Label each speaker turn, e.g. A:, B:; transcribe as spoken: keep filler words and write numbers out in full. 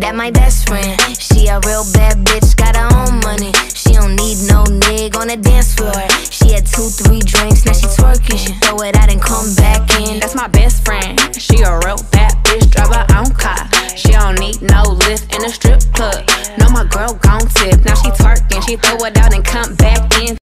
A: that my best friend. She a real bad bitch, got her own money. She don't need no nigga on the dance floor. She had two, three drinks, now she twerking. She throw it out and come back in.
B: That's my best friend. She a real bad bitch, drive her own car. She don't need no lift in a strip club. No, my girl gon' tip. Now she twerking, she throw it out and come back in.